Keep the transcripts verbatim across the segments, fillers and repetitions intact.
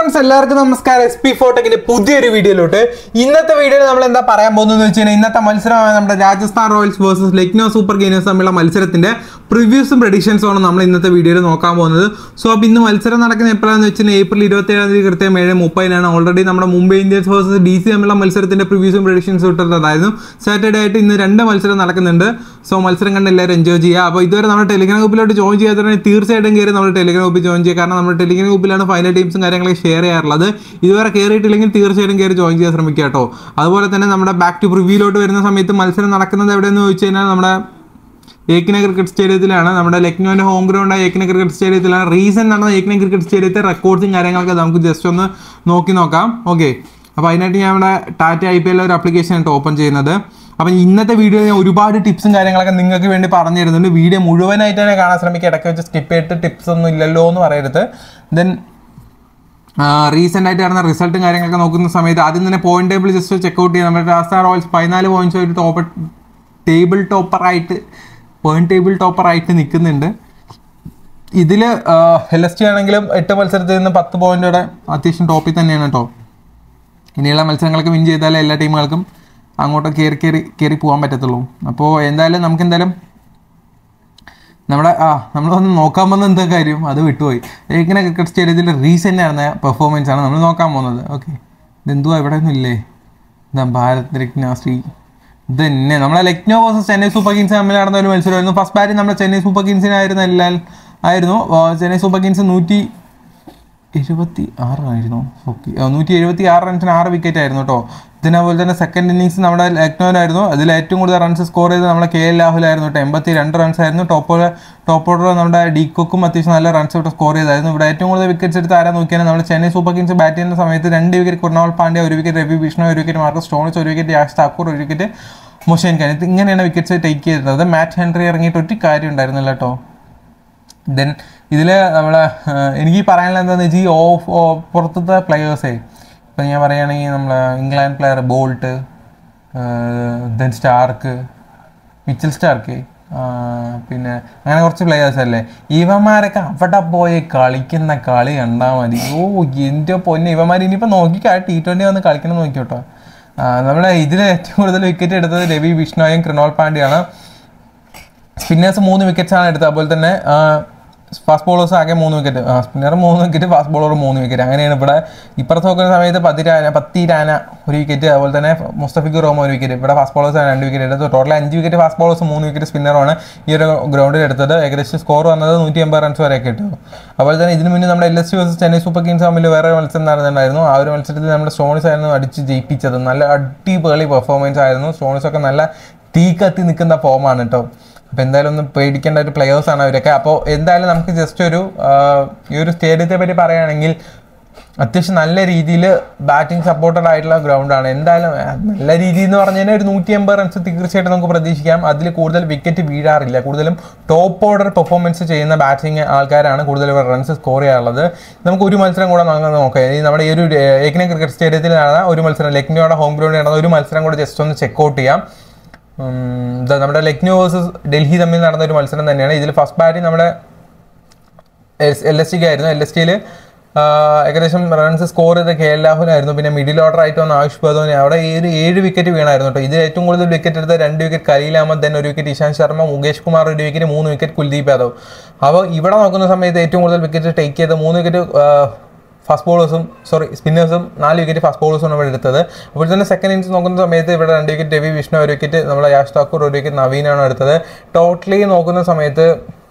Friends എല്ലാവർക്കും നമസ്കാരം. S P ഫോർടെക്കിന്റെ പുതിയൊരു വീഡിയോയിലോട്ട്. ഇന്നത്തെ വീഡിയോയിൽ നമ്മൾ എന്താ പറയാൻ പോകുന്നതെന്ന് വെച്ച് കഴിഞ്ഞാൽ ഇന്നത്തെ മത്സരമായ നമ്മുടെ Rajasthan royals versus Lucknow super kings തമ്മിലുള്ള മത്സരത്തിന്റെ പ്രിവ്യൂസും പ്രഡിക്ഷൻസും ആണ് നമ്മൾ ഇന്നത്തെ വീഡിയോയിൽ നോക്കാൻ പോകുന്നത്. സോ അപ്പോൾ ഇന്ന് മത്സരം നടക്കുന്ന എപ്പോഴാണെന്ന് വെച്ച് കഴിഞ്ഞാൽ ഏപ്രിൽ ഇരുപത്തി ഏഴാം തീയതി കൃത്യം ഏഴ് മുപ്പതിനാണ്. ഓൾറെഡി നമ്മുടെ Mumbai Indians versus D C തമ്മിലുള്ള മത്സരത്തിന്റെ പ്രിവ്യൂസും പ്രഡിക്ഷൻസും ഇട്ടിട്ടുണ്ടായിരുന്നു. സാറ്റർഡേ ആയിട്ട് ഇന്ന് രണ്ട് മത്സരം നടക്കുന്നുണ്ട്. സോ മത്സരം കണ്ട് എല്ലാവരും എൻജോയ് ചെയ്യുക. അപ്പോൾ ഇതുവരെ നമ്മുടെ ടെലിഗ്രാം ഗ്രൂപ്പിലോട്ട് ജോയിൻ ചെയ്യാത്തവരാണെങ്കിൽ തീർച്ചയായിട്ടും കയറി നമ്മുടെ ടെലിഗ്രാം ഗ്രൂപ്പിൽ ജോയിൻ ചെയ്യുക. കാരണം നമ്മുടെ ടെലിഗ്രാം ഗ്രൂപ്പിലാണ് ഫൈനൽ ടീംസും കാര്യങ്ങളൊക്കെ ഷെയർ ചെയ്യാറുള്ളത്. ഇതുവരെ കയറിയിട്ടില്ലെങ്കിൽ തീർച്ചയായിട്ടും കയറി ജോയിൻ ചെയ്യാൻ ശ്രമിക്കുക കേട്ടോ. അതുപോലെ തന്നെ നമ്മുടെ ബാക്ക് ടു പ്രിവ്യൂലോട്ട് വരുന്ന സമയത്ത് മത്സരം നടക്കുന്നത് എവിടെയെന്ന് ചോദിച്ചു കഴിഞ്ഞാൽ നമ്മുടെ ഏകന ക്രിക്കറ്റ് സ്റ്റേഡിയത്തിലാണ്. നമ്മുടെ ലക്നോന്റെ ഹോം ഗ്രൗണ്ടായ ഏകന ക്രിക്കറ്റ് സ്റ്റേഡിയത്തിലാണ്. റീസെന്റ് നടന്ന ഏകന ക്രിക്കറ്റ് സ്റ്റേഡിയത്തെ റെക്കോർഡ്സും കാര്യങ്ങളൊക്കെ നമുക്ക് ജസ്റ്റ് ഒന്ന് നോക്കി നോക്കാം. ഓക്കെ, അപ്പോൾ അതിനായിട്ട് ഞാൻ നമ്മുടെ ടാറ്റ ഐ പി എൽ ഒരു ആപ്ലിക്കേഷൻ ആയിട്ട് ഓപ്പൺ ചെയ്യുന്നത്. അപ്പം ഇന്നത്തെ വീഡിയോ ഞാൻ ഒരുപാട് ടിപ്സും കാര്യങ്ങളൊക്കെ നിങ്ങൾക്ക് വേണ്ടി പറഞ്ഞു തരുന്നുണ്ട്. വീഡിയോ മുഴുവനായിട്ട് തന്നെ കാണാൻ ശ്രമിക്കുക. ഇടയ്ക്ക് വെച്ച് സ്കിപ്പ് ചെയ്തിട്ട് ടിപ്സ് ഒന്നും ഇല്ലല്ലോ എന്ന് പറയരുത്. ദെൻ റീസെൻ്റ് ആയിട്ട് നടന്ന റിസൾട്ടും കാര്യങ്ങളൊക്കെ നോക്കുന്ന സമയത്ത് ആദ്യം തന്നെ പോയിന്റ് ടേബിൾ ജസ്റ്റ് ചെക്കൗട്ട് ചെയ്യുക. നമ്മുടെ രാജസ്ഥാൻ റോയൽസ് പതിനാല് പോയിന്റ്സ് ആയിട്ട് ടോപ്പ് ടേബിൾ ടോപ്പറായിട്ട് പോയിന്റ് ടേബിൾ ടോപ്പറായിട്ട് നിൽക്കുന്നുണ്ട്. ഇതിൽ എൽ എസ് ടി ആണെങ്കിലും എട്ട് മത്സരത്തിൽ നിന്ന് പത്ത് പോയിന്റോടെ അത്യാവശ്യം ടോപ്പിൽ തന്നെയാണ് കേട്ടോ. ഇനിയുള്ള മത്സരങ്ങളൊക്കെ വിൻ ചെയ്താലേ എല്ലാ ടീമുകൾക്കും അങ്ങോട്ട് കയറി കയറി കയറി പോകാൻ പറ്റത്തുള്ളൂ. അപ്പോൾ എന്തായാലും നമുക്ക് എന്തായാലും നമ്മുടെ ആ നമ്മൾ വന്ന് നോക്കാൻ പോകുന്ന എന്താ കാര്യം അത് വിട്ടുപോയി. ഏകന ക്രിക്കറ്റ് സ്റ്റേഡിയത്തിൽ റീസെൻ്റ് നടന്ന പെർഫോമൻസ് ആണ് നമ്മൾ നോക്കാൻ പോകുന്നത്. ഓക്കെ, ഇതെന്തുവാ ഇവിടെ ഒന്നും ഇല്ലേ? എന്താ ഭാരത് രത്ന ശ്രീ ഇത് തന്നെ നമ്മളെ Lucknow versus Chennai super Kings തമ്മിൽ നടന്ന ഒരു മത്സരമായിരുന്നു. ഫസ്റ്റ് ബാറ്റിംഗ് നമ്മുടെ ചെന്നൈ സൂപ്പർ കിങ്സിനായിരുന്നു എല്ലാം ആയിരുന്നു. ചെന്നൈ സൂപ്പർ കിങ്സ് നൂറ്റി എഴുപത്തി ആറായിരുന്നു. ഓക്കെ, നൂറ്റി എഴുപത്തി ആറ് റൺസിന് ആറ് വിക്കറ്റ് ആയിരുന്നു കേട്ടോ. ഇതിനേപോലെ തന്നെ സെക്കൻഡ് ഇന്നിങ്സ് നമ്മുടെ ലക്നോയിലായിരുന്നു. അതിൽ ഏറ്റവും കൂടുതൽ റൺസ് സ്കോർ ചെയ്തത് നമ്മുടെ കെ എൽ രാഹുലായിരുന്നു കേട്ടോ. എൺപത്തി രണ്ട് റൺസ് ആയിരുന്നു. ടോപ്പ് ടോപ്പ് ഓർഡർ നമ്മുടെ ഡീകോക്കും അത്യാവശ്യം നല്ല റൺസ് ഇവിടെ സ്കോർ ചെയ്തായിരുന്നു. ഇവിടെ ഏറ്റവും കൂടുതൽ വിക്കറ്റ്സ് എടുത്ത് ആരാ നോക്കിയാൽ നമ്മുടെ ചെന്നൈ സൂപ്പർ കിങ്സ് ബാറ്റ് ചെയ്യുന്ന സമയത്ത് രണ്ട് വിക്കറ്റ് കൃണാൽ പാണ്ഡ്യ, ഒരു വിക്കറ്റ് രവി ബിഷ്ണോയ്, ഒരു വിക്കറ്റ് മാർക്കസ് സ്റ്റോണിസ്, ഒരു വിക്കറ്റ് യാഷ് താക്കൂർ, ഒരു വിക്കറ്റ് മൊഷൈൻ ഖാൻ. ഇത് ഇങ്ങനെയാണ് വിക്കറ്റ്സ് ടേക്ക് ചെയ്തത്. മാറ്റ് ഹെൻറി ഇറങ്ങിയിട്ട് ഒറ്റ കാര്യം ഉണ്ടായിരുന്നില്ല കേട്ടോ. ദെൻ ഇതിൽ നമ്മളെ എനിക്ക് പറയാനുള്ള എന്താണെന്ന് വെച്ചാൽ ഈ ഓഫ് പുറത്തത്തെ പ്ലെയേഴ്സേ ഇപ്പം ഞാൻ പറയുകയാണെങ്കിൽ നമ്മളെ England player Boult, then Starc, Mitchell Starc, പിന്നെ അങ്ങനെ കുറച്ച് പ്ലെയേഴ്സ് അല്ലേ, ഇവന്മാരൊക്കെ അവിടെ പോയി കളിക്കുന്ന കളി കണ്ടാൽ മതി. ഓ എൻ്റെ പൊന്നെ, ഇവന്മാർ ഇനിയിപ്പോൾ നോക്കിക്കാ ടി ട്വൻ്റി വന്ന് കളിക്കണം നോക്കിയോട്ടോ. നമ്മളെ ഇതിൽ ഏറ്റവും കൂടുതൽ വിക്കറ്റ് എടുത്തത് രവി ബിഷ്ണോയും കൃണാൽ പാണ്ഡ്യയാണ്. സ്പിന്നേഴ്സ് മൂന്ന് വിക്കറ്റ്സാണ് എടുത്തത്. അതുപോലെ തന്നെ ഫാസ്റ്റ് ബോളേഴ്സ് ആകെ മൂന്ന് വിക്കറ്റ്, സ്പിന്നർ മൂന്ന് വിക്കറ്റ്, ഫാസ്റ്റ് ബോളർ മൂന്ന് വിക്കറ്റ്. അങ്ങനെയാണ് ഇവിടെ ഇപ്പുറത്ത് നോക്കുന്ന സമയത്ത് പത്തിരാന പത്തിരാന ഒരു വിക്കറ്റ്, അതുപോലെ തന്നെ മുസ്തഫിഖ് റോമ ഒരു വിക്കറ്റ്. ഇവിടെ ഫാസ്റ്റ് ബോളേഴ്സ് രണ്ട് വിക്കറ്റ് എടുത്തത്. ടോട്ടൽ അഞ്ച് വിക്കറ്റ് ഫാസ്റ്റ് ബോളേഴ്സ്, മൂന്ന് വിക്കറ്റ് സ്പിന്നറാണ് ഈ ഒരു ഗ്രൗണ്ടിൽ എടുത്തത്. ഏകദേശം സ്കോർ വന്നത് നൂറ്റി എൺപത് റൺസ് വരെയൊക്കെ കിട്ടും. അതുപോലെ തന്നെ ഇതിന് മുന്നേ നമ്മുടെ L S C versus Chennai super Kings തമ്മിൽ വേറെ മത്സരം നടന്നിട്ടുണ്ടായിരുന്നു. ആ ഒരു മത്സരത്തിൽ നമ്മുടെ സ്റ്റോണിസ് ആയിരുന്നു അടിച്ച് ജയിപ്പിച്ചത്. നല്ല അടിപൊളി പെർഫോമൻസ് ആയിരുന്നു. സ്റ്റോണിസ് ഒക്കെ നല്ല തീ കത്തി നിൽക്കുന്ന ഫോമാണ് കേട്ടോ. അപ്പോൾ എന്തായാലും ഒന്ന് പേടിക്കേണ്ട ഒരു പ്ലെയേഴ്സാണ് അവരൊക്കെ. അപ്പോൾ എന്തായാലും നമുക്ക് ജസ്റ്റ് ഒരു ഈ ഒരു സ്റ്റേഡിയത്തെ പറ്റി പറയുകയാണെങ്കിൽ അത്യാവശ്യം നല്ല രീതിയിൽ ബാറ്റിംഗ് സപ്പോർട്ടഡ് ആയിട്ടുള്ള ഗ്രൗണ്ടാണ്. എന്തായാലും നല്ല രീതി എന്ന് പറഞ്ഞു കഴിഞ്ഞാൽ ഒരു നൂറ്റി എൺപത് റൺസ് തീർച്ചയായിട്ടും നമുക്ക് പ്രതീക്ഷിക്കാം. അതിൽ കൂടുതൽ വിക്കറ്റ് വീഴാറില്ല. കൂടുതലും ടോപ്പ് ഓർഡർ പെർഫോമൻസ് ചെയ്യുന്ന ബാറ്റിംഗ് ആൾക്കാരാണ് കൂടുതൽ റൺസ് സ്കോർ ചെയ്യാറുള്ളത്. നമുക്ക് ഒരു മത്സരം കൂടെ നോക്കാം. ഈ നമ്മുടെ ഈ ഒരു ഏകന ക്രിക്കറ്റ് സ്റ്റേഡിയത്തിൽ നടന്ന ഒരു മത്സരം, ലക്നോയുടെ ഹോം ഗ്രൗണ്ടിൽ നടന്ന ഒരു മത്സരം കൂടെ ജസ്റ്റ് ഒന്ന് ചെക്കൗട്ട് ചെയ്യാം. നമ്മുടെ ലക്നോ വേഴ്സസ് ഡൽഹി തമ്മിൽ നടന്ന ഒരു മത്സരം തന്നെയാണ്. ഇതിൽ ഫസ്റ്റ് ബാറ്റിംഗ് നമ്മുടെ എൽ എസ് ടിക്ക് ആയിരുന്നു. എൽ എസ് ടിയിൽ ഏകദേശം റൺസ് സ്കോർ ചെയ്ത കെ എൽ രാഹുലായിരുന്നു. പിന്നെ മിഡിൽ ഓർഡർ ആയിട്ട് വന്ന ആയുഷ് ബദോനി, അവിടെ ഏഴ് ഏഴ് വിക്കറ്റ് വീണായിരുന്നു കേട്ടോ. ഇത് ഏറ്റവും കൂടുതൽ വിക്കറ്റ് എടുത്ത രണ്ട് വിക്കറ്റ് കലീൽ അഹമ്മദ്, തന്നെ ഒരു വിക്കറ്റ് ഇഷാന്ത് ശർമ്മ, മുകേഷ് കുമാർ ഒരു വിക്കറ്റ്, മൂന്ന് വിക്കറ്റ് കുൽദീപ് യാദവ്. അപ്പോൾ ഇവിടെ നോക്കുന്ന സമയത്ത് ഏറ്റവും കൂടുതൽ വിക്കറ്റ് ടേക്ക് ചെയ്ത മൂന്ന് വിക്കറ്റ് ഫാസ്റ്റ് ബോളേഴ്സും സോറി സ്പിന്നേഴ്സും, നാല് വിക്കറ്റ് ഫാസ്റ്റ് ബോളേഴ്സും ഇവിടെ എടുത്തത്. അപ്പോൾ തന്നെ സെക്കൻഡ് ഇന്നിംഗ്സ് നോക്കുന്ന സമയത്ത് ഇവിടെ രണ്ട് വിക്കറ്റ് രവി വിഷ്ണു, ഒരു വിക്കറ്റ് നമ്മുടെ യാഷ് താക്കൂർ, ഒരു വിക്കറ്റ് നവീനാണ് എടുത്തത്. ടോട്ടലി നോക്കുന്ന സമയത്ത്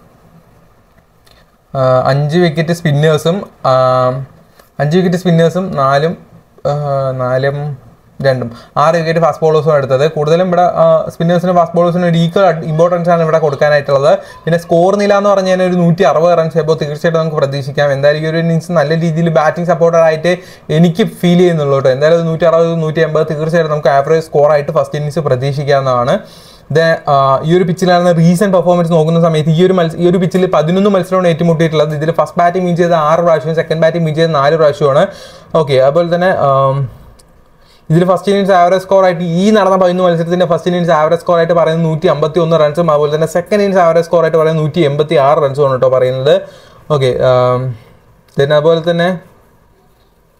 അഞ്ച് വിക്കറ്റ് സ്പിന്നേഴ്സും അഞ്ച് വിക്കറ്റ് സ്പിന്നേഴ്സും നാലും നാലും രണ്ടും ആറ് വിക്കറ്റ് ഫാസ്റ്റ് ബോളേഴ്സും എടുത്തത്. കൂടുതലും ഇവിടെ സ്പിന്നേഴ്സിനും ഫാസ്റ്റ് ബോളേഴ്സിനും ഒരു ഈക്വൽ ഇമ്പോർട്ടൻസ് ആണ് ഇവിടെ കൊടുക്കാനായിട്ടുള്ളത്. പിന്നെ സ്കോർ നില എന്ന് പറഞ്ഞു കഴിഞ്ഞാൽ ഒരു നൂറ്റി അറുപത് റൺസ് ഇപ്പോൾ തീർച്ചയായിട്ടും നമുക്ക് പ്രതീക്ഷിക്കാം. എന്തായാലും ഈ ഒരു ഇന്നിങ്സ് നല്ല രീതിയിൽ ബാറ്റിംഗ് സപ്പോർട്ടറായിട്ട് എനിക്ക് ഫീൽ ചെയ്യുന്നുള്ളൂ കേട്ടോ. എന്തായാലും നൂറ്റി അറുപത് നൂറ്റി എൺപത് തീർച്ചയായിട്ടും നമുക്ക് ആവറേജ് സ്കോറായിട്ട് ഫസ്റ്റ് ഇന്നിങ്സ് പ്രതീക്ഷിക്കാവുന്നതാണ്. ഇത് ഈ ഒരു പിച്ചിലാണ് റീസെന്റ് പെർഫോമൻസ് നോക്കുന്ന സമയത്ത് ഈ ഒരു മത്സരം ഈ ഒരു പിച്ചിൽ പതിനൊന്ന് മത്സരമാണ് ഏറ്റുമുട്ടിയിട്ടുള്ളത്. ഇതിൽ ഫസ്റ്റ് ബാറ്റിംഗ് വിൻ ചെയ്ത് ആറ് പ്രാവശ്യവും സെക്കൻഡ് ബാറ്റിംഗ് വിൻ ചെയ്ത് നാല് പ്രാവശ്യമാണ്. ഓക്കെ, അതുപോലെ തന്നെ ഇതിൽ ഫസ്റ്റ് ഇന്നിംഗ്സ് ആവറേജ് സ്കോർ ആയിട്ട് ഈ നടന്ന പതിനൊന്ന് മത്സരത്തിന്റെ ഫസ്റ്റ് ഇന്നിംഗ്സ് ആവറേജ് സ്കോർ ആയിട്ട് പറയുന്നത് നൂറ്റി അമ്പത്തി ഒന്ന് റൺസും, അതുപോലെ തന്നെ സെക്കൻഡ് ഇന്നിംഗ്സ് ആവറേജ് സ്കോർ ആയിട്ട് പറയുന്നത് നൂറ്റി എൺപത്തി ആറ് റൺസുമാണ് കേട്ടോ പറയുന്നത്. ഓക്കെ, പിന്നെ അതുപോലെ തന്നെ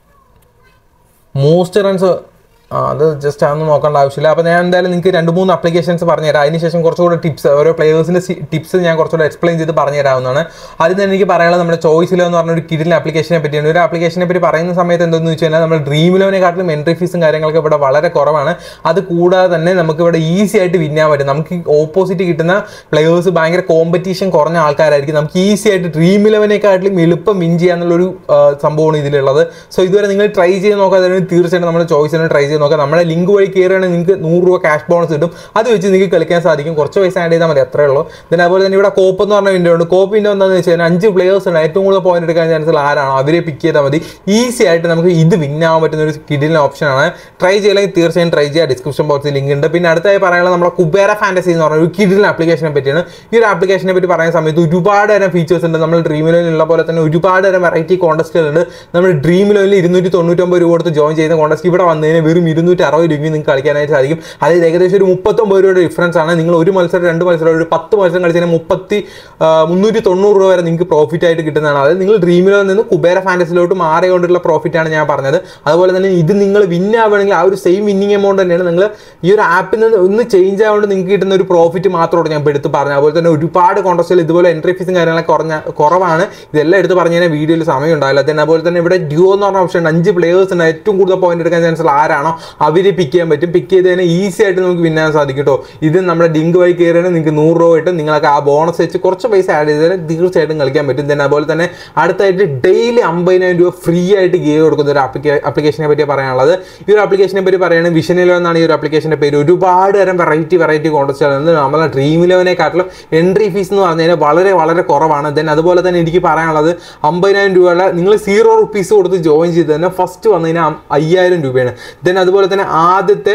മോസ്റ്റ് റൺസ് അത് ജസ്റ്റ് അതൊന്നും നോക്കേണ്ട ആവശ്യമില്ല. അപ്പോൾ ഞാൻ എന്തായാലും നിങ്ങൾക്ക് രണ്ട് മൂന്ന് ആപ്ലിക്കേഷൻസ് പറഞ്ഞുതരാം. അതിനുശേഷം കുറച്ചുകൂടെ ടിപ്സ്, ഓരോ പ്ലേയേഴ്സിൻ്റെ ടിപ്സ് ഞാൻ കുറച്ചുകൂടെ എക്സ്പ്ലെയിൻ ചെയ്ത് പറഞ്ഞു തരാവുന്നതാണ്. അതിൽ നിന്ന് എനിക്ക് പറയാനുള്ളത് നമ്മുടെ ചോയ്സിലോ എന്ന് പറഞ്ഞൊരു കിഡിലെ ആപ്ലിക്കേഷനെ പറ്റിയാണ്. ഒരു ആപ്ലിക്കേഷനെ പറ്റി പറയുന്ന സമയത്ത് എന്തെന്ന് വെച്ച് കഴിഞ്ഞാൽ നമ്മൾ ഡ്രീമിലോനെക്കാട്ടിലും എൻട്രി ഫീസും കാര്യങ്ങളൊക്കെ ഇവിടെ വളരെ കുറവാണ്. അത് കൂടാതെ തന്നെ നമുക്ക് ഇവിടെ ഈസി ആയിട്ട് വിൻ ചെയ്യാൻ പറ്റും. നമുക്ക് ഓപ്പോസിറ്റ് കിട്ടുന്ന പ്ലേയേഴ്സ് ഭയങ്കര കോമ്പറ്റീഷൻ കുറഞ്ഞ ആൾക്കാരായിരിക്കും. നമുക്ക് ഈസി ആയിട്ട് ഡ്രീം ഇലവനെക്കാട്ടിലും എളുപ്പം വിൻ ചെയ്യാന്നുള്ളൊരു സംഭവമാണ് ഇതിലുള്ളത്. സോ ഇതുവരെ നിങ്ങൾ ട്രൈ ചെയ്ത് നോക്കാതെ തീർച്ചയായിട്ടും നമ്മുടെ ചോയ്സിനെ ട്രൈ ചെയ്ത് നോക്കാം. നമ്മുടെ ലിങ്ക് വഴി കയറുകയാണെങ്കിൽ നിങ്ങൾക്ക് നൂറ് രൂപ ക്യാഷ് ബോണസ് കിട്ടും. അത് വെച്ച് നിങ്ങൾക്ക് കളിക്കാൻ സാധിക്കും. കുറച്ച് പൈസ ആഡ് ചെയ്താൽ മതി, അത്രേ ഉള്ളൂ. പിന്നെ അതുപോലെ തന്നെ ഇവിടെ കോപ്പ് എന്ന് പറഞ്ഞ വിൻഡോ ഉണ്ട്. കോപ്പ് വിൻഡോ എന്താണെന്ന് വെച്ച് കഴിഞ്ഞാൽ അഞ്ച് പ്ലേയേഴ്സ് ഉണ്ട്. ഏറ്റവും കൂടുതൽ പോയിന്റ് എടുക്കാൻ ചാൻസ് ആരാണോ അവരെ പിക്ക് ചെയ്താൽ മതി. ഈസി ആയിട്ട് നമുക്ക് ഇത് വിൻ ആവാൻ പറ്റുന്ന ഒരു കിഡിലിന് ഓപ്ഷനാണ്. ട്രൈ ചെയ്യില്ലെങ്കിൽ തീർച്ചയായും ട്രൈ ചെയ്യുക. ഡിസ്ക്രിപ്ഷൻ ബോക്സിൽ ലിങ്ക് ഉണ്ട്. പിന്നെ അടുത്തായി പറയാനുള്ളത് നമ്മുടെ കുബേര ഫാന്റസി എന്ന് പറഞ്ഞ ഒരു കിഡിലിന് ആപ്ലിക്കേഷനെ പറ്റിയാണ്. ഈ ഒരു ആപ്ലിക്കേഷനെ പറ്റി പറയുന്ന സമയത്ത് ഒരുപാട് തരം ഫീച്ചേഴ്സ് ഉണ്ട്. നമ്മൾ ഡ്രീമിലുള്ള പോലെ തന്നെ ഒരുപാട് തരം വെറൈറ്റി കോൺടെസ്റ്റുകളുണ്ട്. നമ്മൾ ഡ്രീമിലോയിൽ ഇരുന്നൂറ്റി തൊണ്ണൂറ്റൊമ്പത് രൂപ കൊടുത്ത് ജോയിൻ ചെയ്യുന്ന കോൺടെസ്റ്റ് ഇവിടെ വന്നതിന് വെറും ഇരുന്നൂറ്റി അറുപത് രൂപ നിങ്ങൾക്ക് കളിക്കാനായിട്ട് സാധിക്കും. അതായത് ഏകദേശം ഒരു മുപ്പത്തൊമ്പത് രൂപയുടെ ഡിഫറൻസ് ആണ്. നിങ്ങൾ ഒരു മത്സരം രണ്ട് മത്സരം ഒരു പത്ത് മത്സരം കളിച്ചതിന് മുപ്പത്തി മുന്നൂറ്റി തൊണ്ണൂറ് രൂപ വരെ നിങ്ങൾക്ക് പ്രോഫിറ്റ് ആയിട്ട് കിട്ടുന്നതാണ്. അതായത് നിങ്ങൾ ഡ്രീമിലോ നിന്ന് കുബേര ഫാന്റസിലോട്ട് മാറിക്കൊണ്ടുള്ള പ്രോഫിറ്റാണ് ഞാൻ പറഞ്ഞത്. അതുപോലെ തന്നെ ഇത് നിങ്ങൾ വിൻ ആവുകയാണെങ്കിൽ ആ ഒരു സെയിം വിന്നിങ് എമൗണ്ട് തന്നെയാണ് നിങ്ങൾ ഈ ഒരു ആപ്പിൽ നിന്ന് ഒന്ന് ചേഞ്ച് ആവുകൊണ്ട് നിങ്ങൾക്ക് കിട്ടുന്ന ഒരു പ്രോഫിറ്റ് മാത്രമാണ് ഞാൻ ഇപ്പോൾ എടുത്ത് പറഞ്ഞത്. അതുപോലെ തന്നെ ഒരുപാട് കോൺടെസ്റ്റുകൾ ഇതുപോലെ എൻട്രി ഫീസും കാര്യങ്ങളൊക്കെ കുറഞ്ഞ കുറവാണ്. ഇതെല്ലാം എടുത്ത് പറഞ്ഞു കഴിഞ്ഞാൽ വീഡിയോയിൽ സമയം ഉണ്ടാവില്ല. തന്നെ അതുപോലെ തന്നെ ഇവിടെ ഡ്യുവോ എന്ന് പറഞ്ഞ ഓപ്ഷൻ ഉണ്ട്. അഞ്ച് പ്ലേയേഴ്സ് ഉണ്ട്. ഏറ്റവും കൂടുതൽ പോയിന്റ് എടുക്കാൻ ചാൻസ് ആരാണോ അവരെ പിക്ക് ചെയ്യാൻ പറ്റും. പിക്ക് ചെയ്ത് തന്നെ ഈസി ആയിട്ട് നമുക്ക് വിൻ ചെയ്യാൻ സാധിക്കും കേട്ടോ. ഇത് നമ്മുടെ ലിങ്ക് വഴി കയറിയാൽ നിങ്ങൾക്ക് നൂറ് രൂപ കിട്ടും. നിങ്ങൾക്ക് ആ ബോണസ് വെച്ച് കുറച്ച് പൈസ ആഡ് ചെയ്താൽ തീർച്ചയായിട്ടും കളിക്കാൻ പറ്റും. തന്നെ അതുപോലെ തന്നെ അടുത്തായിട്ട് ഡെയിലി അമ്പതിനായിരം രൂപ ഫ്രീ ആയിട്ട് ഗെയിം കൊടുക്കുന്ന ഒരു ആപ്ലിക്കേ ആപ്ലിക്കേഷനെ പറ്റി പറയാനുള്ളത്. ഈ ഒരു ആപ്ലിക്കേഷനെ പറ്റി പറയുകയാണെങ്കിൽ വിഷൻ ഇലവൻ എന്നാണ് ഈ ഒരു ആപ്ലിക്കേഷൻ്റെ പേര്. ഒരുപാട് തരം വെറൈറ്റി വെറൈറ്റി കോൺടെസ്റ്റുകളുണ്ട്. നമ്മളെ ഡ്രീം ഇലവനെക്കാട്ടിലും എൻട്രി ഫീസ് എന്ന് പറഞ്ഞു കഴിഞ്ഞാൽ വളരെ വളരെ കുറവാണ്. ദെൻ അതുപോലെ തന്നെ എനിക്ക് പറയാനുള്ളത് അമ്പതിനായിരം രൂപയുള്ള നിങ്ങൾ സീറോ റുപ്പീസ് കൊടുത്ത് ജോയിൻ ചെയ്ത് തന്നെ ഫസ്റ്റ് വന്നതിന് അയ്യായിരം രൂപയാണ്. ദെൻ അതുപോലെ തന്നെ ആദ്യത്തെ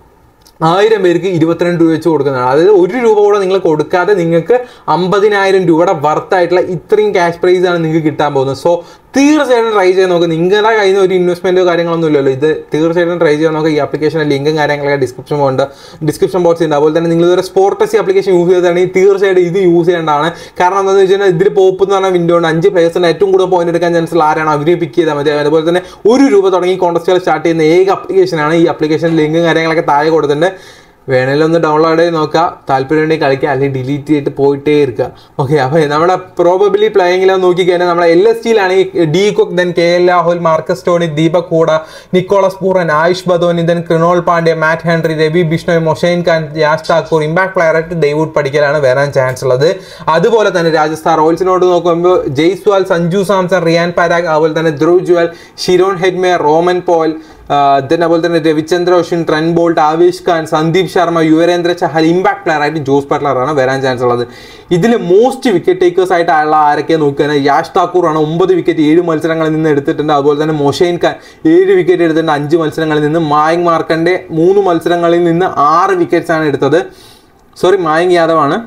ആയിരം പേർക്ക് ഇരുപത്തിരണ്ട് രൂപ വെച്ച് കൊടുക്കുന്നതാണ്. അതായത് ഒരു രൂപ കൂടെ നിങ്ങൾ കൊടുക്കാതെ നിങ്ങൾക്ക് അമ്പതിനായിരം രൂപയുടെ വർത്തായിട്ടുള്ള ഇത്രയും ക്യാഷ് പ്രൈസാണ് നിങ്ങൾക്ക് കിട്ടാൻ പോകുന്നത്. സോ തീർച്ചയായിട്ടും ട്രൈ ചെയ്ത് നോക്കുക. നിങ്ങളുടെ കയ്യിൽ നിന്ന് ഒരു ഇൻവെസ്റ്റ്മെൻറ്റോ കാര്യങ്ങളൊന്നും ഇല്ലല്ലോ. ഇത് തീർച്ചയായിട്ടും ട്രൈ ചെയ്ത് നോക്കുക. ഈ ആപ്ലിക്കേഷൻ്റെ ലിങ്കും കാര്യങ്ങളൊക്കെ ഡിസ്ക്രിപ്ഷൻ ഉണ്ട് ഡിസ്ക്രിപ്ഷൻ ബോക്സിൽ ഉണ്ട്. അതുപോലെ തന്നെ നിങ്ങൾ ഇതൊരു സ്പോർട്ടസി ആപ്ലിക്കേഷൻ യൂസ് ചെയ്താണെങ്കിൽ തീർച്ചയായിട്ടും ഇത് യൂസ് ചെയ്യേണ്ടതാണ്. കാരണം എന്താണെന്ന് വെച്ച് കഴിഞ്ഞാൽ ഇതിൽ പോപ്പ് എന്ന് പറഞ്ഞ വിൻഡോ ഉണ്ട്. അഞ്ച് പ്ലേയേഴ്സിന് ഏറ്റവും കൂടുതൽ പോയിന്റ് എടുക്കാൻ ചാൻസ് ആരാണ് അവരെ പിക്ക് ചെയ്താൽ മതി. അതുപോലെ തന്നെ ഒരു രൂപ തുടങ്ങി കോൺടെസ്റ്റുകൾ സ്റ്റാർട്ട് ചെയ്യുന്ന ഏക ആപ്ലിക്കേഷനാണ്. ഈ ആപ്ലിക്കേഷൻ ലിങ്കും കാര്യങ്ങളൊക്കെ താഴെ കൊടുത്തിട്ടുണ്ട്. വേണമെങ്കിലും ഒന്ന് ഡൗൺലോഡ് ചെയ്ത് നോക്കുക. താല്പര്യമുണ്ടെങ്കിൽ കളിക്കുക, അല്ലെങ്കിൽ ഡിലീറ്റ് ചെയ്തിട്ട് പോയിട്ടേ ഇരിക്കുക. ഓക്കെ, അപ്പോൾ നമ്മുടെ പ്രോബബിലി പ്ലേയിങ്ങിലോ നോക്കിക്കഴിഞ്ഞാൽ നമ്മുടെ എൽ എസ് ടിയിലാണെങ്കിൽ de Kock, then K L Rahul, Marcus ടോണി, Deepak Hooda, Nicholas Pooran, Ayush Badoni, then Krunal Pandya, Matt Henry, Ravi Bishnoi, Mohsin Khan, Yash Thakur, impact പ്ലെയറായിട്ട് ഡേവിഡ് പടിക്കലാണ് വരാൻ ചാൻസ് ഉള്ളത്. അതുപോലെ തന്നെ രാജസ്ഥാൻ റോയൽസിനോട് നോക്കുമ്പോൾ ജയ്സ്വാൾ, സഞ്ജു സാംസൺ, റിയാൻ പരാഗ്, അതുപോലെ തന്നെ Dhruv Jurel, Shimron Hetmyer, Rovman Powell, then അതുപോലെ തന്നെ Ravichandra Ashwin, Trent Boult, Avesh Khan, Sandeep Sharma, Yuzvendra Chahal, impact player ആയിട്ട് ജോസ് ബട്ട്ലറാണ് വരാൻ ചാൻസ് ഉള്ളത്. ഇതിൽ മോസ്റ്റ് വിക്കറ്റ് ടേക്കേഴ്സ് ആയിട്ടുള്ള ആരൊക്കെ നോക്കുകയാണെങ്കിൽ യാഷ് താക്കൂർ ആണ്. ഒമ്പത് വിക്കറ്റ് ഏഴ് മത്സരങ്ങളിൽ നിന്ന് എടുത്തിട്ടുണ്ട്. അതുപോലെ തന്നെ മൊഷൈൻ ഖാൻ ഏഴ് വിക്കറ്റ് എടുത്തിട്ടുണ്ട് അഞ്ച് മത്സരങ്ങളിൽ നിന്ന്. മായങ്ക് മാർക്കൻ്റെ മൂന്ന് മത്സരങ്ങളിൽ നിന്ന് ആറ് വിക്കറ്റ്സ് ആണ് എടുത്തത്. സോറി, മായങ്ക് യാദവ് ആണ്.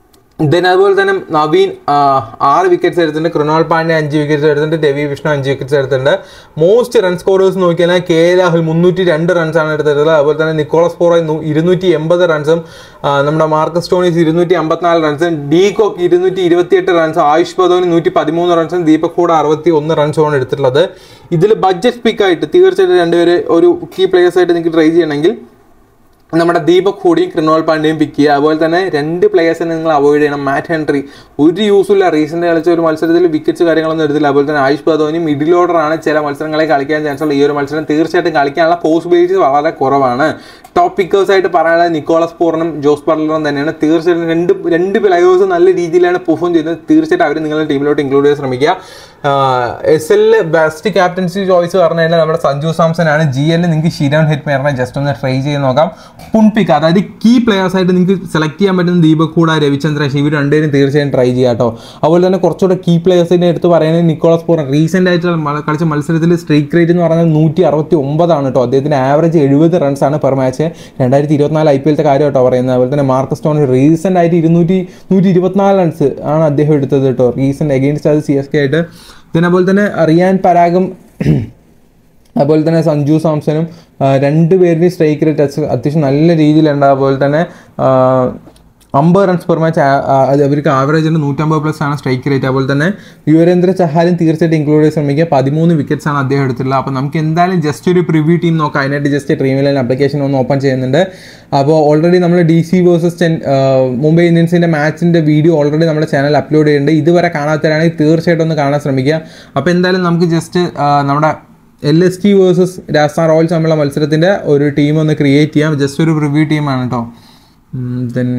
ദെൻ അതുപോലെ തന്നെ നവീൻ ആറ് വിക്കറ്റ്സ് എടുത്തിട്ടുണ്ട്. കൃണാൽ പാണ്ഡ്യ അഞ്ച് വിക്കറ്റ്സ് എടുത്തിട്ടുണ്ട്. രവി വിഷ്ണു അഞ്ച് വിക്കറ്റ്സ് എടുത്തിട്ടുണ്ട്. മോസ്റ്റ് റൺ സ്കോറേഴ്സ് നോക്കിയാൽ കെ രാഹുൽ മുന്നൂറ്റി രണ്ട് റൺസാണ് എടുത്തിട്ടുള്ളത്. അതുപോലെ തന്നെ നിക്കോളസ് പൂറൻ ഇരുന്നൂറ്റി എൺപത് റൺസും നമ്മുടെ മാർക്കസ് ടോണീസ് ഇരുന്നൂറ്റി അമ്പത്തിനാല് റൺസും, ഡി കോക്ക് ഇരുന്നൂറ്റി ഇരുപത്തിയെട്ട് റൺസും, ആയുഷ് ബദോനി നൂറ്റി പതിമൂന്ന് റൺസും, ദീപക് ഹൂഡ അറുപത്തി ഒന്ന് റൺസുമാണ് എടുത്തിട്ടുള്ളത്. ഇതിൽ ബഡ്ജറ്റ് പിക്കായിട്ട് തീർച്ചയായിട്ടും രണ്ടുപേര് ഒരു കീ പ്ലേയേഴ്സായിട്ട് നിങ്ങൾക്ക് ട്രൈ ചെയ്യണമെങ്കിൽ നമ്മുടെ ദീപക് ഹൂഡയും കൃണോൾ പാണ്ഡ്യയും പിക്ക് ചെയ്യുക. അതുപോലെ തന്നെ രണ്ട് പ്ലേയേഴ്സിനെ നിങ്ങൾ അവോയ്ഡ് ചെയ്യണം. മാറ്റ് ഹെൻറി ഒരു യൂസുമില്ല. റീസെൻ്റ് കളിച്ച ഒരു മത്സരത്തിൽ വിക്കറ്റ്സ് കാര്യങ്ങളൊന്നും എടുത്തില്ല. അതുപോലെ തന്നെ ആയുഷ് ബദോനി മിഡിൽ ഓർഡറാണ്. ചില മത്സരങ്ങളെ കളിക്കാൻ ചാൻസ് ഉള്ള ഈ ഒരു മത്സരം തീർച്ചയായിട്ടും കളിക്കാനുള്ള പോസിബിലിറ്റീസ് വളരെ കുറവാണ്. ടോപ്പ് പിക്കേഴ്സായിട്ട് പറയാനുള്ളത് നിക്കോളസ് പൂർണും ജോസ് ബട്ട്ലറും തന്നെയാണ്. തീർച്ചയായിട്ടും രണ്ട് രണ്ട് പ്ലേയേഴ്സ് നല്ല രീതിയിലാണ് പെർഫോം ചെയ്യുന്നത്. തീർച്ചയായിട്ടും അവർ നിങ്ങളുടെ ടീമിലോട്ട് ഇൻക്ലൂഡ് ചെയ്യാൻ ശ്രമിക്കുക. എസ് എല്ലിൽ ബെസ്റ്റ് ക്യാപ്റ്റൻസി ചോയ്സ് പറഞ്ഞു കഴിഞ്ഞാൽ നമ്മുടെ സഞ്ജു സാംസൺ ആണ്. ജി എല്ലിൽ നിങ്ങൾക്ക് ഷിരോൺ ഹെഡ്മേറിനെ ജസ്റ്റ് ഒന്ന് ട്രൈ ചെയ്ത് നോക്കാം. പുൺപിക്ക്, അതായത് കീ പ്ലേയേഴ്സ് ആയിട്ട് നിങ്ങൾക്ക് സെലക്ട് ചെയ്യാൻ പറ്റുന്ന ദീപക് ഹൂഡ, രവിചന്ദ്ര അശ്വിൻ, ഇവർ രണ്ടുപേരും തീർച്ചയായും ട്രൈ ചെയ്യാം കേട്ടോ. അതുപോലെ തന്നെ കുറച്ചുകൂടെ കീ പ്ലേയേഴ്സിനെ എടുത്ത് പറയുന്നത് നിക്കോളസ് പൂർൺ. റീസെൻ്റ് ആയിട്ട് കളിച്ച മത്സരത്തിൽ സ്ട്രൈക്ക് റേറ്റ് എന്ന് പറയുന്നത് നൂറ്റി അറുപത്തി ഒമ്പതാണ് കേട്ടോ. അദ്ദേഹത്തിന് ആവറേജ് എഴുപത് റൺസാണ് പെർ മാച്ച്. രണ്ടായിരത്തി ഇരുപത്തിനാല് ഐ പി എൽത്തെ കാര്യം കേട്ടോ പറയുന്നത്. അതുപോലെ തന്നെ മാർക്കസ് ടോണി റീസെൻ്റ് ആയിട്ട് ഇരുന്നൂറ്റി നൂറ്റി ഇരുപത്തിനാല് റൺസ് ആണ് അദ്ദേഹം എടുത്തത് കേട്ടോ, റീസെൻ്റ് അഗെയിൻസ്റ്റ് അത് സി എസ് കെ ആയിട്ട്. പിന്നെ അതുപോലെ തന്നെ റിയാൻ പരാഗും അതുപോലെ തന്നെ സഞ്ജു സാംസണും രണ്ട് പേരുടെയും സ്ട്രൈക്ക് റേറ്റ് അത്യാവശ്യം നല്ല രീതിയിലുണ്ട്. അതുപോലെ തന്നെ അമ്പത് റൺസ് പെർ മാച്ച് അവർക്ക് ആവറേജ് ഉണ്ട്, നൂറ്റമ്പത് പ്ലസ് ആണ് സ്ട്രൈക്ക് റേറ്റ്. അതുപോലെ തന്നെ യുവരേന്ദ്ര ചഹാലും തീർച്ചയായിട്ടും ഇൻക്ലൂഡ് ചെയ്ത് ശ്രമിക്കുക. പതിമൂന്ന് വിക്കറ്റ്സ് ആണ് അദ്ദേഹം എടുത്തിട്ടുള്ളത്. അപ്പോൾ നമുക്ക് എന്തായാലും ജസ്റ്റ് ഒരു പ്രിവ്യൂ ടീം നോക്കാം. അതിനായിട്ട് ജസ്റ്റ് ഡ്രീം ഇലവൻ ആപ്ലിക്കേഷൻ ഒന്ന് ഓപ്പൺ ചെയ്യുന്നുണ്ട്. അപ്പോൾ ഓൾറെഡി നമ്മൾ ഡി സി വേഴ്സസ് ചെൻ മുംബൈ ഇന്ത്യൻസിൻ്റെ മാച്ചിൻ്റെ വീഡിയോ ഓൾറെഡി നമ്മുടെ ചാനൽ അപ്ലോഡ് ചെയ്യുന്നുണ്ട്. ഇതുവരെ കാണാത്തവരാണെങ്കിൽ തീർച്ചയായിട്ടും ഒന്ന് കാണാൻ ശ്രമിക്കുക. അപ്പോൾ എന്തായാലും നമുക്ക് ജസ്റ്റ് നമ്മുടെ L S T versus Rajasthan Royals തമ്മിലുള്ള മത്സരത്തിൻ്റെ ഒരു ടീം ഒന്ന് ക്രിയേറ്റ് ചെയ്യാം. ജസ്റ്റ് ഒരു പ്രിവ്യൂ ടീമാണ് കേട്ടോ. ദെൻ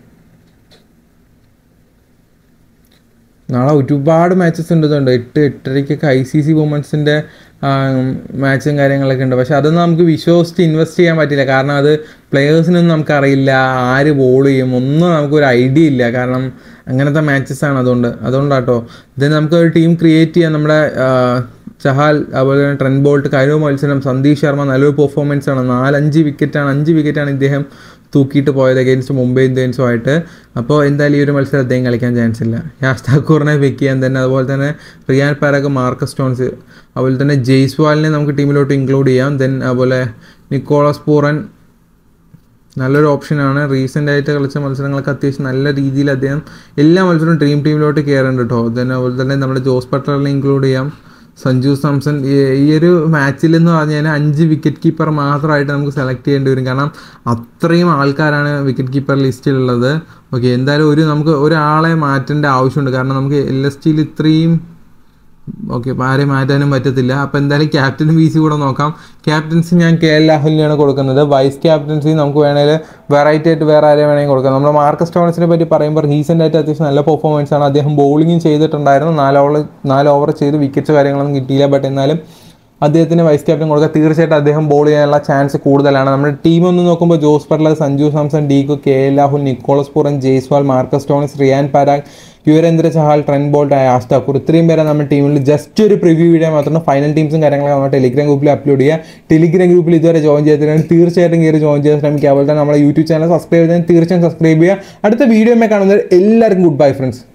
നാളെ ഒരുപാട് മാച്ചസ് ഉണ്ടെന്നുണ്ട്. എട്ട് എട്ടരയ്ക്കൊക്കെ ഐ സി സി വുമൻസിൻ്റെ മാച്ചും കാര്യങ്ങളൊക്കെ ഉണ്ട്. പക്ഷെ അതൊന്നും നമുക്ക് വിശ്വസിച്ച് ഇൻവെസ്റ്റ് ചെയ്യാൻ പറ്റില്ല. കാരണം അത് പ്ലെയേഴ്സിനൊന്നും നമുക്കറിയില്ല, ആര് ബോൾ ചെയ്യും ഒന്നും നമുക്കൊരു ഐഡിയ ഇല്ല. കാരണം അങ്ങനത്തെ മാച്ചസാണ്. അതുകൊണ്ട് അതുകൊണ്ടാട്ടോ ഇത് നമുക്ക് ഒരു ടീം ക്രിയേറ്റ് ചെയ്യാൻ. നമ്മുടെ ചഹാൽ, അതുപോലെ തന്നെ ട്രെൻഡ് ബോൾട്ട്, കഴിഞ്ഞ മത്സരം സന്ദീപ് ശർമ്മ നല്ലൊരു പെർഫോമൻസ് ആണ്. നാലഞ്ച് വിക്കറ്റാണ് അഞ്ച് വിക്കറ്റാണ് ഇദ്ദേഹം തൂക്കിയിട്ട് പോയത് അഗെയിൻസ്റ്റ് മുംബൈ ഇന്ത്യൻസുമായിട്ട്. അപ്പോൾ എന്തായാലും ഈ ഒരു മത്സരം അദ്ദേഹം കളിക്കാൻ ചാൻസ് ഇല്ല. യാഷ് താക്കൂറിനെ പിക്ക് ചെയ്യാൻ തന്നെ, അതുപോലെ തന്നെ റിയാൻ പാരാഗ്, മാർക്കസ് സ്റ്റോൺസ്, അതുപോലെ തന്നെ ജയ്സ്വാളിനെ നമുക്ക് ടീമിലോട്ട് ഇൻക്ലൂഡ് ചെയ്യാം. ദെൻ അതുപോലെ നിക്കോളസ് പൂറൻ നല്ലൊരു ഓപ്ഷനാണ്. റീസെൻ്റ് ആയിട്ട് കളിച്ച മത്സരങ്ങളൊക്കെ അത്യാവശ്യം നല്ല രീതിയിൽ അദ്ദേഹം എല്ലാ മത്സരവും ഡ്രീം ടീമിലോട്ട് കയറുന്നുണ്ട് കേട്ടോ. ദെൻ അതുപോലെ തന്നെ നമ്മുടെ ജോസ് ബട്ട്ലറിനെ ഇൻക്ലൂഡ് ചെയ്യാം. സഞ്ജു സാംസൺ ഈ ഒരു മാച്ചിൽ എന്ന് പറഞ്ഞു കഴിഞ്ഞാൽ അഞ്ച് വിക്കറ്റ് കീപ്പർ മാത്രമായിട്ട് നമുക്ക് സെലക്ട് ചെയ്യേണ്ടി വരും. കാരണം അത്രയും ആൾക്കാരാണ് വിക്കറ്റ് കീപ്പർ ലിസ്റ്റിലുള്ളത്. ഓക്കെ, എന്തായാലും ഒരു നമുക്ക് ഒരാളെ മാറ്റേണ്ട ആവശ്യമുണ്ട്. കാരണം നമുക്ക് എൽ എസ് ടിയിൽ ഇത്രയും ഓക്കെ ആരെയും മാറ്റാനും പറ്റത്തില്ല. അപ്പോൾ എന്തായാലും ക്യാപ്റ്റനും വി സി കൂടെ നോക്കാം. ക്യാപ്റ്റൻസി ഞാൻ കെ എൽ രാഹുലിനെയാണ് കൊടുക്കുന്നത്. വൈസ് ക്യാപ്റ്റൻസി നമുക്ക് വേണമെങ്കിൽ വെറൈറ്റി ആയിട്ട് വേറെ ആരെയും വേണമെങ്കിൽ കൊടുക്കാം. നമ്മൾ മാർക്കസ് സ്റ്റോൺസിനെ പറ്റി പറയുമ്പോൾ റീസെൻ്റ് ആയിട്ട് അത്യാവശ്യം നല്ല പെർഫോമൻസ് ആണ്. അദ്ദേഹം ബൗളിങ്ങും ചെയ്തിട്ടുണ്ടായിരുന്നു. നാല് ഓവർ നാല് ഓവർ ചെയ്ത് വിക്കറ്റ്സ് കാര്യങ്ങളൊന്നും കിട്ടിയില്ല. ബട്ട് എന്നാലും അദ്ദേഹത്തിന് വൈസ് ക്യാപ്റ്റൻ കൊടുക്കുക. തീർച്ചയായിട്ടും അദ്ദേഹം ബോൾ ചെയ്യാനുള്ള ചാൻസ് കൂടുതലാണ്. നമ്മുടെ ടീം ഒന്ന് നോക്കുമ്പോൾ Jos Buttler, Sanju Samson, de Kock, K L Rahul, Nicholas Pooran, Jaiswal, Marcus Stoinis, Riyan Parag, Yuzvendra Chahal, Trent Boult, Yash Thakur, ഇത്രയും പേരെ നമ്മുടെ ടീമിൽ ജസ്റ്റ് ഒരു പ്രിവ്യൂ വീഡിയോ മാത്രം ഫൈനൽ ടീംസും കാര്യങ്ങളൊക്കെ നമ്മുടെ ടെലിഗ്രാം ഗ്രൂപ്പിൽ അപ്ലോഡ് ചെയ്യുക. ടെലിഗ്രാം ഗ്രൂപ്പിൽ ഇതുവരെ ജോയിൻ ചെയ്തിട്ടുണ്ടെങ്കിൽ തീർച്ചയായിട്ടും കയറി ജോയിൻ ചെയ്യാൻ ശ്രമിക്കുക. അതുപോലെ തന്നെ നമ്മുടെ യൂട്യൂബ് ചാനൽ സബ്സ്ക്രൈബ് ചെയ്താൽ തീർച്ചയായും സബ്സ്ക്രൈബ് ചെയ്യുക. അടുത്ത വീഡിയോ കാണുന്നത് എല്ലാവർക്കും ഗുഡ് ബൈ ഫ്രണ്ട്സ്.